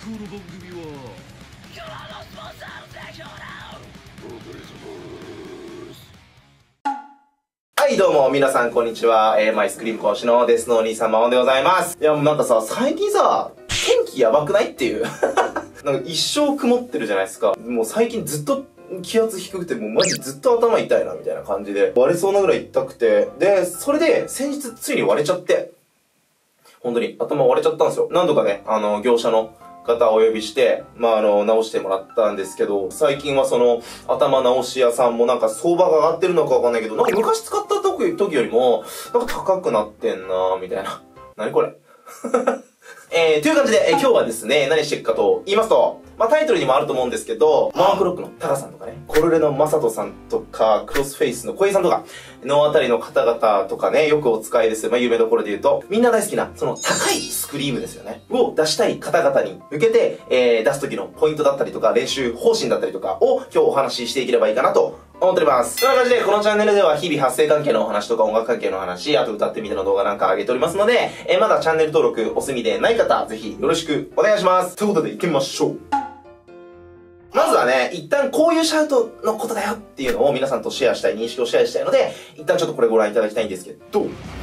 この番組は今日のスポンサーの提供でお送りします。 はい、どうも、皆さん、こんにちは。マイスクリーム講師のデスのお兄さん、マオンでございます。いや、もうなんかさ、最近さ、天気やばくないっていう。なんか一生曇ってるじゃないですか。もう最近ずっと気圧低くて、もうマジずっと頭痛いな、みたいな感じで、割れそうなぐらい痛くて、で、それで、先日ついに割れちゃって、本当に頭割れちゃったんですよ。何度かね、業者の方をお呼びして、直してもらったんですけど、最近はその、頭直し屋さんもなんか相場が上がってるのかわかんないけど、なんか昔使った時よりも、なんか高くなってんなみたいな。何これという感じで、今日はですね、何していくかと言いますと、タイトルにもあると思うんですけど、マークロックのタカさんとかね、コルレのマサトさんとか、クロスフェイスの小江さんとか、のあたりの方々とかね、よくお使いです。有名どころで言うと、みんな大好きな、その高いスクリームですよね。を出したい方々に向けて、出す時のポイントだったりとか、練習方針だったりとかを今日お話ししていければいいかなと思っております。そんな感じで、このチャンネルでは日々発声関係のお話とか音楽関係のお話、あと歌ってみての動画なんか上げておりますので、まだチャンネル登録お済みでない方、ぜひよろしくお願いします。ということで、行ってみましょう。まずはね、一旦こういうシャウトのことだよっていうのを皆さんとシェアしたい、認識をシェアしたいので、一旦ちょっとこれご覧いただきたいんですけど、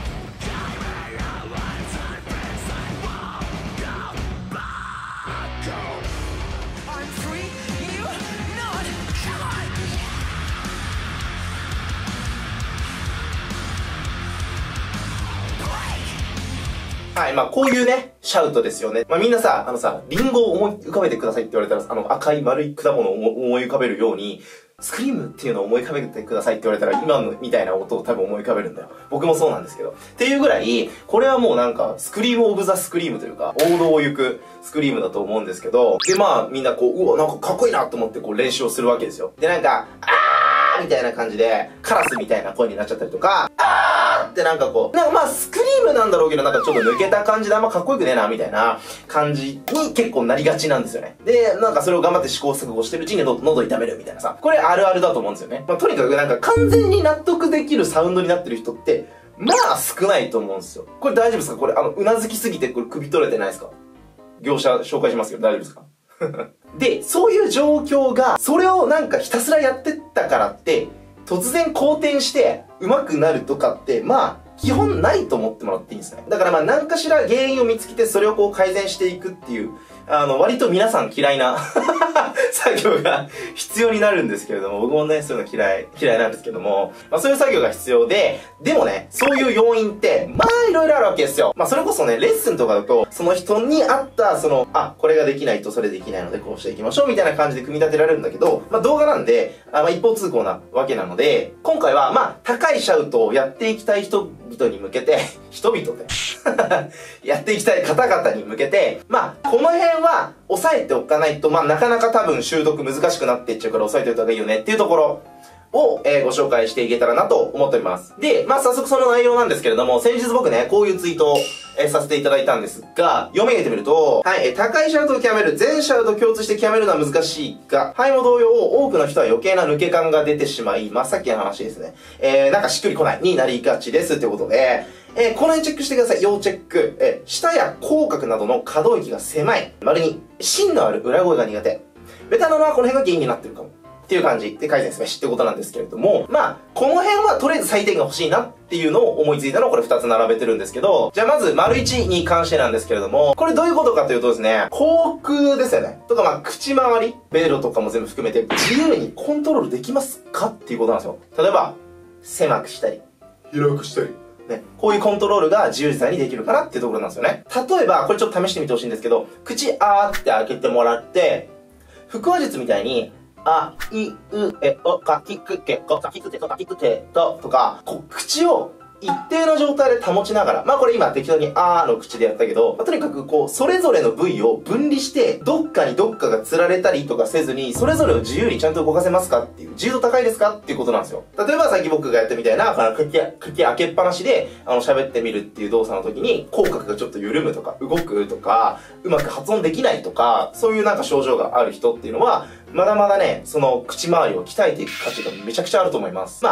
はい、こういうね、シャウトですよね。みんなさ、リンゴを思い浮かべてくださいって言われたら、赤い丸い果物を思い浮かべるように、スクリームっていうのを思い浮かべてくださいって言われたら、今のみたいな音を多分思い浮かべるんだよ。僕もそうなんですけど。っていうぐらい、これはもうなんか、スクリームオブザスクリームというか、王道を行くスクリームだと思うんですけど、で、みんなこう、うわ、なんかかっこいいなと思ってこう練習をするわけですよ。で、なんか、みたいな感じで、カラスみたいな声になっちゃったりとか、ってなんかこう、スクリームなんだろうけど、なんかちょっと抜けた感じであんまかっこよくねえな、みたいな感じに結構なりがちなんですよね。で、なんかそれを頑張って試行錯誤してるうちに喉痛めるみたいなさ、これあるあるだと思うんですよね。とにかくなんか完全に納得できるサウンドになってる人って、少ないと思うんですよ。これ大丈夫ですか？これうなずきすぎてこれ首取れてないですか？業者紹介しますけど大丈夫ですか？で、そういう状況が、それをなんかひたすらやってったからって、突然好転して上手くなるとかって、基本ないと思ってもらっていいんですね。だから何かしら原因を見つけてそれをこう改善していくっていう、割と皆さん嫌いな作業が必要になるんですけれども、僕もね、そういうの嫌いなんですけども、そういう作業が必要で、でもね、そういう要因って、いろいろあるわけですよ。それこそね、レッスンとかだと、その人に合った、これができないとそれできないのでこうしていきましょうみたいな感じで組み立てられるんだけど、動画なんで、一方通行なわけなので、今回は、高いシャウトをやっていきたい人々に向けて、人々でやっていきたい方々に向けて、この辺は押さえておかないと、なかなか多分習得難しくなっていっちゃうから押さえておいた方がいいよねっていうところを、ご紹介していけたらなと思っております。で、早速その内容なんですけれども、先日僕ね、こういうツイートを、させていただいたんですが、読み上げてみると、はい、高いシャウトを極める、全シャウト共通して極めるのは難しいが、はいも同様、多くの人は余計な抜け感が出てしまい、さっきの話ですね。なんかしっくりこないになりがちですってことで、この辺チェックしてください。要チェック。舌や口角などの可動域が狭い。丸に、芯のある裏声が苦手。ベタなのはこの辺が原因になってるかも。っていう感じで改善すべしってことなんですけれども、この辺はとりあえず最低限欲しいなっていうのを思いついたのをこれ2つ並べてるんですけど、じゃあまず、丸1に関してなんですけれども、これどういうことかというとですね、口腔ですよね。とか口周り、ベロとかも全部含めて自由にコントロールできますかっていうことなんですよ。例えば、狭くしたり、広くしたり。ね、こういうコントロールが自由自在にできるかなっていうところなんですよね。例えば、これちょっと試してみてほしいんですけど、口あーって開けてもらって、腹話術みたいに、あ、い、う、え、お、かきくけ、こ、かきくけ、と、かきくけ、と、とか、口を一定の状態で保ちながら、これ今適当にあーの口でやったけど、とにかくそれぞれの部位を分離して、どっかにどっかが釣られたりとかせずに、それぞれを自由にちゃんと動かせますかっていう、自由度高いですかっていうことなんですよ。例えばさっき僕がやったみたいな、口開けっぱなしで、喋ってみるっていう動作の時に、口角がちょっと緩むとか、動くとか、うまく発音できないとか、そういうなんか症状がある人っていうのは、まだまだね、その口周りを鍛えていく価値がめちゃくちゃあると思います。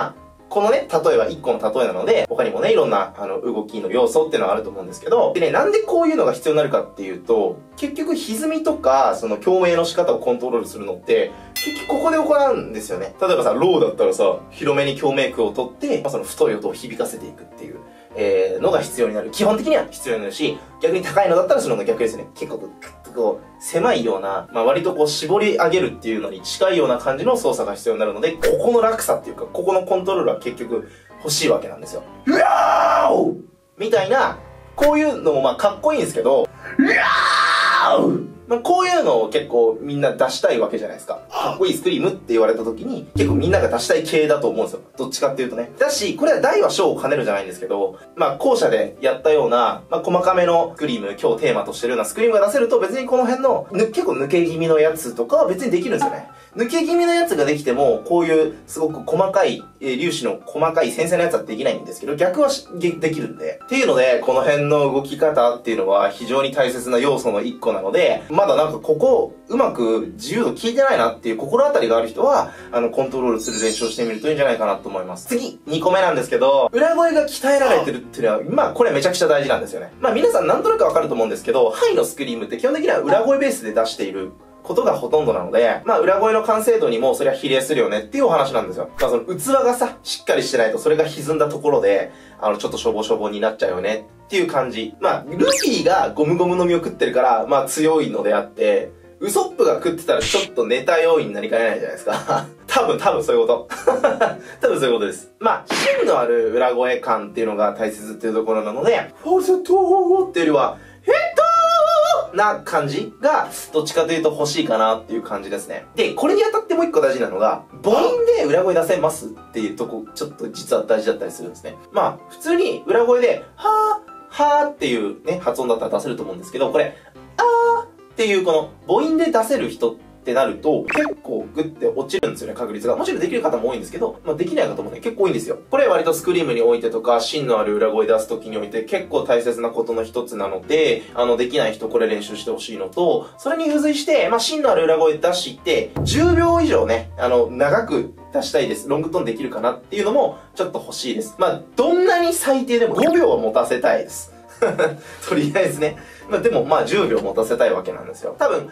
このね、例えば1個の例えなので、他にもね、いろんな、動きの要素っていうのがあると思うんですけど、でね、なんでこういうのが必要になるかっていうと、結局歪みとか、その共鳴の仕方をコントロールするのって、結局ここで行うんですよね。例えばさ、ローだったらさ、広めに共鳴区を取って、その太い音を響かせていくっていう、のが必要になる。基本的には必要になるし、逆に高いのだったらその逆ですね。結構、こう、狭いような、割とこう絞り上げるっていうのに近いような感じの操作が必要になるので、ここの落差っていうか、ここのコントロールは結局欲しいわけなんですよ。うわーみたいな、こういうのもかっこいいんですけど、うわーこういうのを結構みんな出したいわけじゃないですか。かっこいいスクリームって言われた時に、結構みんなが出したい系だと思うんですよ。どっちかっていうとね。だし、これは大は小を兼ねるじゃないんですけど、後者でやったような、細かめのスクリーム、今日テーマとしてるようなスクリームが出せると別にこの辺の、結構抜け気味のやつとかは別にできるんですよね。抜け気味のやつができても、こういうすごく細かい、粒子の細かい繊細なやつはできないんですけど、逆はできるんで。っていうので、この辺の動き方っていうのは非常に大切な要素の一個なので、まだなんかここ、うまく自由度効いてないなっていう心当たりがある人は、コントロールする練習をしてみるといいんじゃないかなと思います。次、2個目なんですけど、裏声が鍛えられてるっていうのは、これめちゃくちゃ大事なんですよね。皆さんなんとなくわかると思うんですけど、ハイのスクリームって基本的には裏声ベースで出していることがほとんどなので、裏声の完成度にもそれは比例するよねっていうお話なんですよ。その器がさ、しっかりしてないとそれが歪んだところで、ちょっとしょぼしょぼになっちゃうよねっていう感じ。ルフィがゴムゴムの実を食ってるから、強いのであって、ウソップが食ってたらちょっとネタ要因になりかねないじゃないですか。多分そういうこと。多分そういうことです。芯のある裏声感っていうのが大切っていうところなので、フォルセットっていうよりは、ヘッドな感じが、どっちかというと欲しいかなっていう感じですね。で、これにあたってもう一個大事なのが、母音で裏声出せますっていうとこ、ちょっと実は大事だったりするんですね。普通に裏声で、はーっていうね、発音だったら出せると思うんですけど、これ、っていうこの母音で出せる人ってなると結構グッて落ちるんですよね、確率が。もちろんできる方も多いんですけど、できない方もね、結構多いんですよ。これ割とスクリームにおいてとか、芯のある裏声出す時において結構大切なことの一つなので、できない人これ練習してほしいのと、それに付随して、芯のある裏声出して、10秒以上ね、長く出したいです。ロングトーンできるかなっていうのもちょっと欲しいです。どんなに最低でも5秒は持たせたいです。とりあえずね。でも10秒持たせたいわけなんですよ。多分、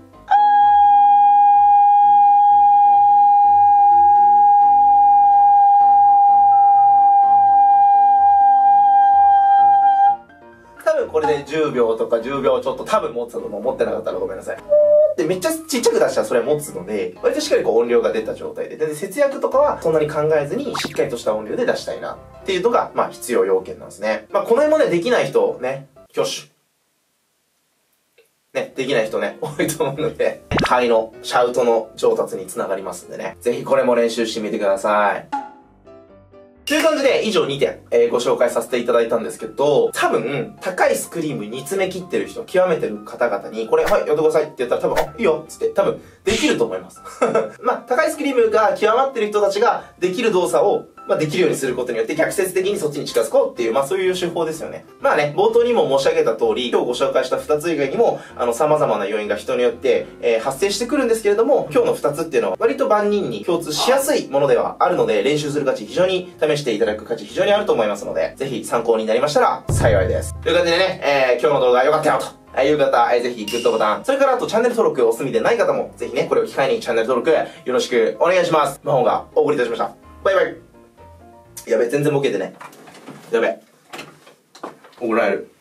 これで10秒とか10秒ちょっと多分持つと思う。持ってなかったらごめんなさい。で、めっちゃちっちゃく出したらそれは持つので、割としっかり音量が出た状態で。で、節約とかはそんなに考えずにしっかりとした音量で出したいなっていうのが、必要要件なんですね。この辺もね、できない人ね、挙手。ね、できない人ね、多いと思うので、ハイのシャウトの上達につながりますんでね。ぜひこれも練習してみてください。という感じで以上2点、ご紹介させていただいたんですけど、多分、高いスクリームに詰め切ってる人、極めてる方々に、これ、はい、やってくださいって言ったら多分、いいよっつって多分、できると思います。高いスクリームが極まってる人たちができる動作を、できるようにすることによって逆説的にそっちに近づこうっていう、そういう手法ですよね。冒頭にも申し上げた通り、今日ご紹介した2つ以外にも、様々な要因が人によって、発生してくるんですけれども、今日の2つっていうのは割と万人に共通しやすいものではあるので、練習する価値、非常に試していただく価値非常にあると思いますので、ぜひ参考になりましたら幸いです。という感じでね、今日の動画良かったよという方、ぜひグッドボタン、それからあとチャンネル登録お済みでない方も、ぜひね、これを機会にチャンネル登録よろしくお願いします。マホンがお送りいたしました。バイバイ。やべ、全然ボケてね。やべ。怒られる。